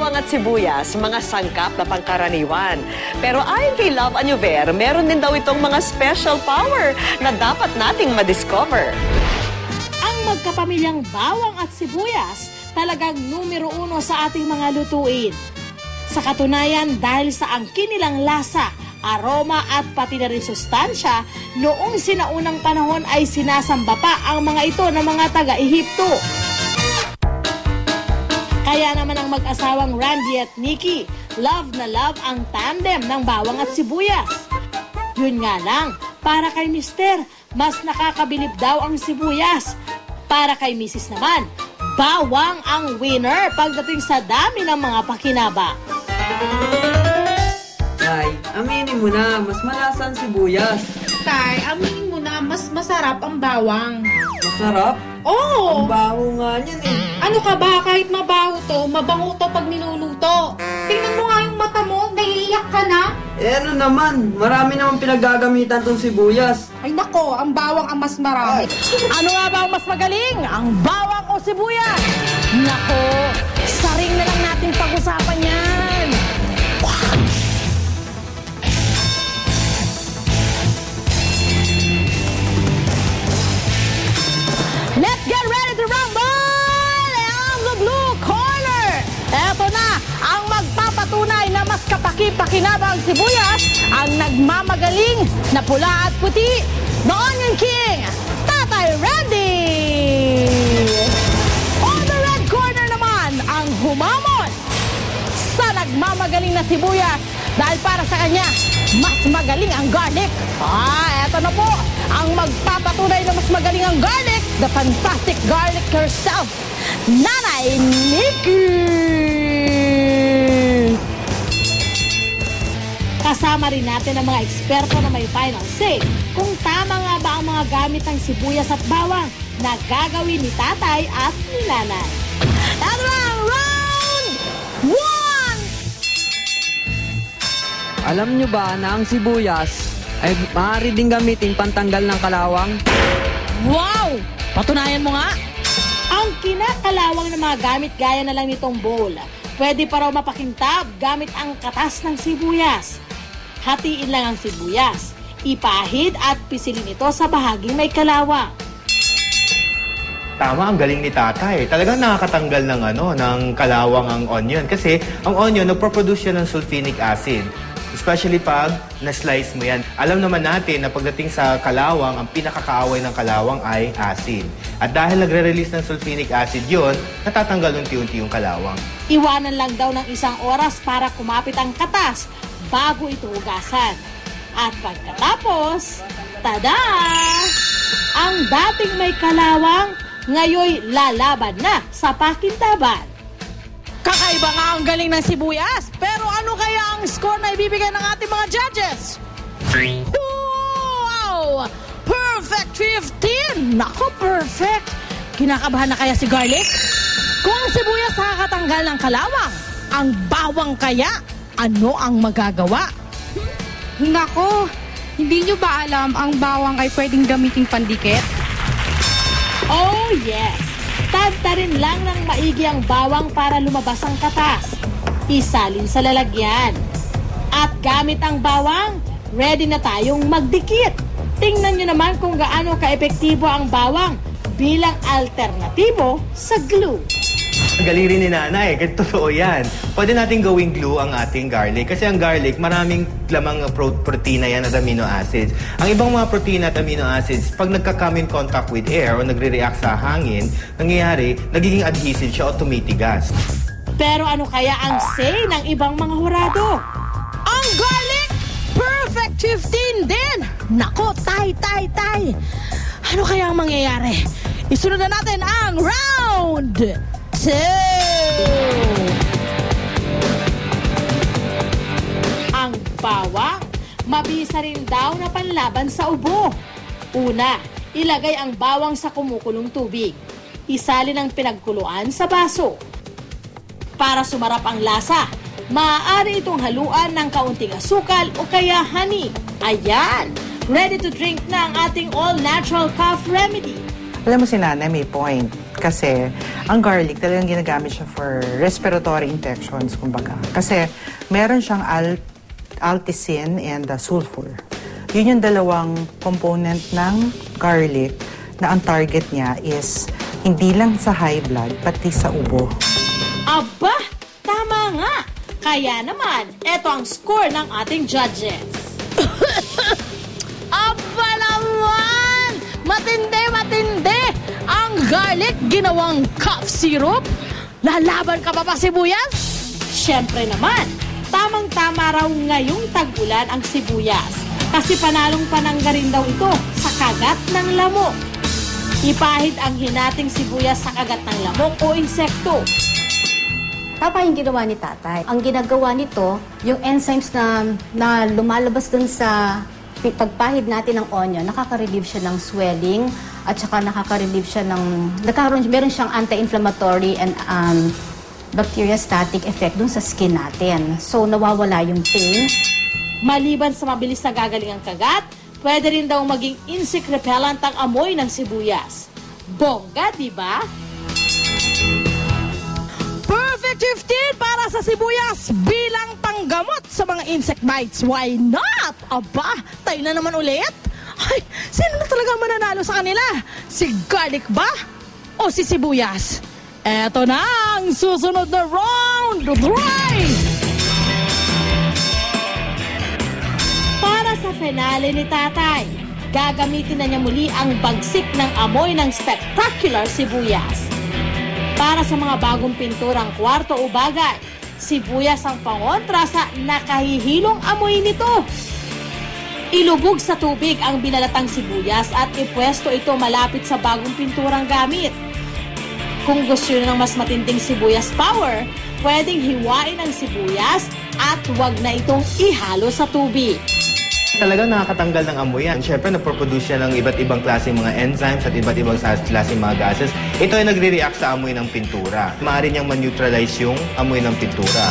bawang at sibuyas, mga sangkap na pangkaraniwan. Pero ayon kay Love Añover, meron din daw itong mga special power na dapat nating madiscover. Ang magkapamilyang bawang at sibuyas talagang numero 1 sa ating mga lutuin. Sa katunayan, dahil sa angkin nilang lasa, aroma at pati na rin sustansya, noong sinaunang panahon ay sinasamba pa ang mga ito ng mga taga-Ehipto. Kaya naman ang mag-asawang Randy at Nikki, love na love ang tandem ng bawang at sibuyas. Yun nga lang, para kay Mister, mas nakakabilib daw ang sibuyas. Para kay Mrs. naman, bawang ang winner pagdating sa dami ng mga pakinabang. Tay, aminin mo na, mas malasa ang sibuyas. Tay, aminin mo na, mas masarap ang bawang. Masarap? Oo! Ang baho nga niyan eh. Ano ka ba? Kahit mabaho to, mabango to pag niluluto. Tingnan mo nga yung mata mo, naiiyak ka na. Eh ano naman, marami naman pinaggagamitan tong sibuyas. Ay nako, ang bawang ang mas marami. Ano nga ba ang mas magaling? Ang bawang o sibuyas? Nako, saring na lang natin pag-usapan yan. Let's get ready to rumble! Ang the blue corner! Eto na, ang magpapatunay na mas kapaki-pakinabang sibuyas, ang nagmamagaling na pula at puti, the Onion King, Tatay Randy! On the red corner naman, ang humamon sa nagmamagaling na sibuyas dahil para sa kanya, mas magaling ang garlic. Eto na po, ang magpapatunay na mas magaling ang garlic, the fantastic garlic herself, Nanay Nikki! Kasama rin natin ang mga eksperto na may final say kung tama nga ba ang mga gamit ng sibuyas at bawang na gagawin ni tatay at ni nanay. Eto na ang round 1! Alam nyo ba na ang sibuyas ay maaari din gamitin pantanggal ng kalawang? Wow! Patunayan mo nga! Ang kinakalawang ng mga gamit gaya na lang nitong bowl, pwede pa raw mapakintab gamit ang katas ng sibuyas. Hatiin lang ang sibuyas, ipahid at pisilin ito sa bahaging may kalawang. Tama, ang galing ni tatay. Talagang nakakatanggal ng kalawang ang onion. Kasi ang onion, nagproproduce siya ng sulfinic acid. Especially pag na-slice mo yan. Alam naman natin na pagdating sa kalawang, ang pinakakaaway ng kalawang ay acid. At dahil nagre-release ng sulfinic acid yon, natatanggal unti-unti yung kalawang. Iwanan lang daw ng 1 oras para kumapit ang katas bago ito hugasan. At pagkatapos, tada! Ang dating may kalawang, ngayoy lalaban na sa pakintaban. Kakaiba nga ang galing ng sibuyas, pero ano kaya ang score na ibibigay ng ating mga judges? Wow! Perfect 15! Nako, perfect! Kinakabahan na kaya si Garlic? Kung ang sibuyas nakakatanggal ng kalawang, ang bawang kaya, ano ang magagawa? Nako, hindi nyo ba alam ang bawang ay pwedeng gamiting pandikit? Oh yes! Tadtarin lang ng maigi ang bawang para lumabas ang katas. Isalin sa lalagyan. At gamit ang bawang, ready na tayong magdikit. Tingnan nyo naman kung gaano ka-epektibo ang bawang bilang alternatibo sa glue. Ang galing rin ni nanay. Totoo yan. Pwede natin gawing glue ang ating garlic. Kasi ang garlic, maraming lamang protein yan at amino acids. Ang ibang mga protein at amino acids, pag nagka-come in contact with air o nagre-react sa hangin, nangyayari, nagiging adhesive siya o tumitigas. Pero ano kaya ang say ng ibang mga hurado? Ang garlic, perfect 15 din! Nako, tay! Ano kaya ang mangyayari? Isunod na natin ang round 2! Ang bawang, mabisa rin daw na panlaban sa ubo. Una, ilagay ang bawang sa kumukulong tubig. Isalin ang pinagkuluan sa baso. Para sumarap ang lasa, maaari itong haluan ng kaunting asukal o kaya honey. Ayan! Ready to drink na ang ating all-natural cough remedy. Alam mo si nanay may point. Kasi ang garlic talagang ginagamit siya for respiratory infections, kumbaga. Kasi meron siyang allicin and sulfur. Yun yung dalawang component ng garlic na ang target niya is hindi lang sa high blood, pati sa ubo. Aba, tama nga. Kaya naman, eto ang score ng ating judges. Aba naman! Matindi! Ang garlic ginawang cough syrup? Lalaban ka pa sibuyas? Siyempre naman, tamang-tama raw ngayong tag-ulan ang sibuyas. Kasi panalong panangga rin daw ito sa kagat ng lamok. Ipahid ang hinating sibuyas sa kagat ng lamok o insekto. Tama yung ginawa ni tatay. Ang ginagawa nito, yung enzymes na lumalabas dun sa pagpahid natin ng onion, nakaka-relieve siya ng swelling at saka nakaka-relieve siya meron siyang anti-inflammatory and bacteriostatic effect dun sa skin natin. So, nawawala yung pain. Maliban sa mabilis na gagaling ang kagat, pwede rin daw maging insect repellent ang amoy ng sibuyas. Bongga, di ba? Perfect 15 para sa sibuyas bilang panggamot sa mga insect bites. Why not? Aba, tayo na naman ulit. Ay, sino na talaga mananalo sa kanila? Si garlic ba? O si sibuyas? Eto na ang susunod na round. Para sa finale ni tatay, gagamitin na niya muli ang bagsik ng amoy ng spectacular sibuyas. Para sa mga bagong pinturang kwarto o bagay, sibuyas ang pangontra sa nakahihilong amoy nito. Ilubog sa tubig ang binalatang sibuyas at ipwesto ito malapit sa bagong pinturang gamit. Kung gusto nyo ng mas matinding sibuyas power, pwedeng hiwain ang sibuyas at huwag na itong ihalo sa tubig. Talagang nakakatanggal ng amoy yan. Siyempre, nagproproduce siya ng iba't ibang klaseng mga enzymes at iba't ibang klaseng mga gases. Ito ay nagre-react sa amoy ng pintura. Maaari niyang ma-neutralize yung amoy ng pintura.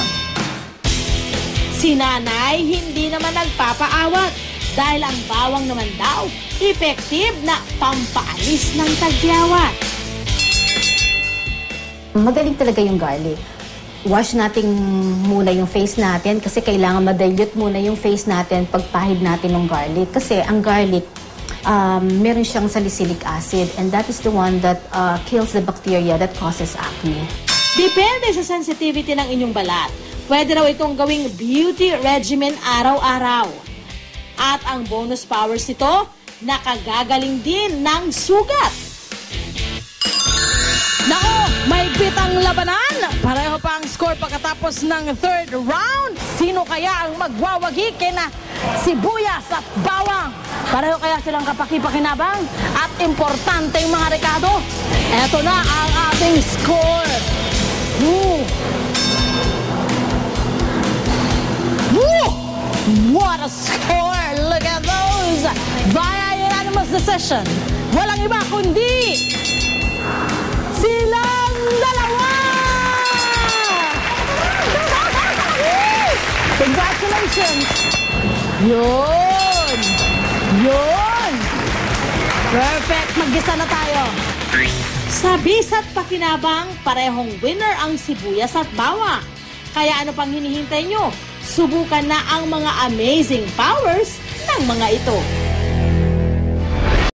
Si nanay hindi naman nagpapaawat dahil ang bawang naman daw, effective na pampaalis ng tagyawat. Magaling talaga yung garlic. Wash natin muna yung face natin kasi kailangan ma-dilute muna yung face natin pagpahid natin ng garlic. Kasi ang garlic, meron siyang salicylic acid and that is the one that kills the bacteria that causes acne. Depende sa sensitivity ng inyong balat. Pwede raw itong gawing beauty regimen araw-araw. At ang bonus powers ito, nakagagaling din ng sugat. Nako, mahigpit ang labanan. Pareho pa ang score pagkatapos ng third round. Sino kaya ang magwawagi kina sibuyas at bawang? Pareho kaya silang kapaki-pakinabang at importante yung mga rekado? Eto na ang ating score. What a score! Look at those! Via unanimous decision. Walang iba kundi silang dalawa! Congratulations! Yun! Perfect! Mag-gisa na tayo. Sa bisa't pakinabang, parehong winner ang sibuyas at bawang. Kaya ano pang hinihintay nyo? Subukan na ang mga amazing powers ng mga ito.